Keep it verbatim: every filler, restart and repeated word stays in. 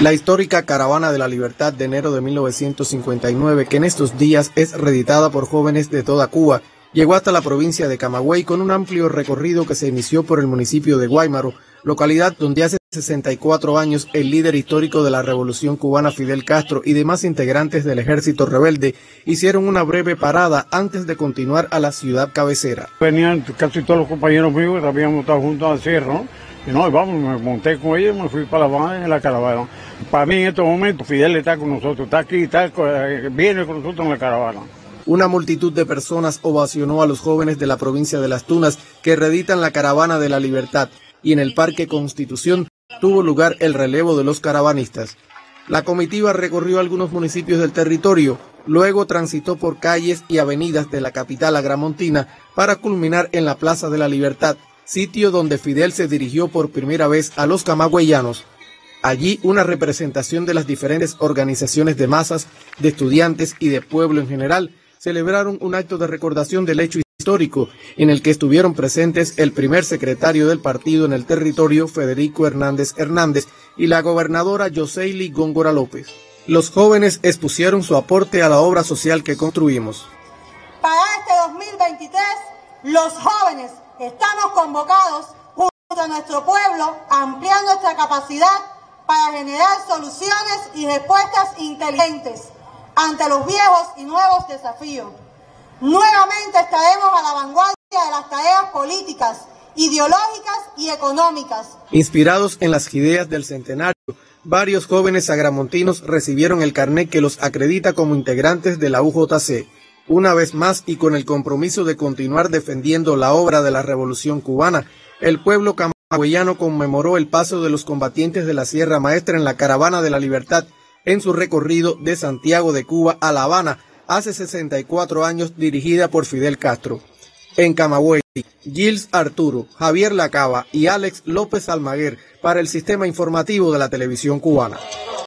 La histórica Caravana de la Libertad de enero de mil novecientos cincuenta y nueve, que en estos días es reeditada por jóvenes de toda Cuba, llegó hasta la provincia de Camagüey con un amplio recorrido que se inició por el municipio de Guáymaro, localidad donde hace sesenta y cuatro años el líder histórico de la Revolución Cubana, Fidel Castro, y demás integrantes del ejército rebelde hicieron una breve parada antes de continuar a la ciudad cabecera. Venían casi todos los compañeros míos que habíamos estado juntos al cerro, y no, y vamos, me monté con ellos y me fui para La Habana en la caravana. Para mí en estos momentos Fidel está con nosotros, está aquí, está, viene con nosotros en la caravana. Una multitud de personas ovacionó a los jóvenes de la provincia de Las Tunas que reeditan la Caravana de la Libertad, y en el Parque Constitución tuvo lugar el relevo de los caravanistas. La comitiva recorrió algunos municipios del territorio, luego transitó por calles y avenidas de la capital agramontina para culminar en la Plaza de la Libertad, sitio donde Fidel se dirigió por primera vez a los camagüeyanos. Allí una representación de las diferentes organizaciones de masas, de estudiantes y de pueblo en general celebraron un acto de recordación del hecho histórico en el que estuvieron presentes el primer secretario del partido en el territorio, Federico Hernández Hernández, y la gobernadora Yoseili Góngora López. Los jóvenes expusieron su aporte a la obra social que construimos. Para este dos mil veintitrés, los jóvenes estamos convocados junto a nuestro pueblo a ampliar nuestra capacidad para generar soluciones y respuestas inteligentes ante los viejos y nuevos desafíos. Nuevamente estaremos a la vanguardia de las tareas políticas, ideológicas y económicas. Inspirados en las ideas del centenario, varios jóvenes agramontinos recibieron el carnet que los acredita como integrantes de la U J C. Una vez más, y con el compromiso de continuar defendiendo la obra de la Revolución Cubana, el pueblo camagüeyano conmemoró el paso de los combatientes de la Sierra Maestra en la Caravana de la Libertad en su recorrido de Santiago de Cuba a La Habana hace sesenta y cuatro años, dirigida por Fidel Castro. En Camagüey, Gils Arturo, Javier Lacaba y Alex López Almaguer para el Sistema Informativo de la Televisión Cubana.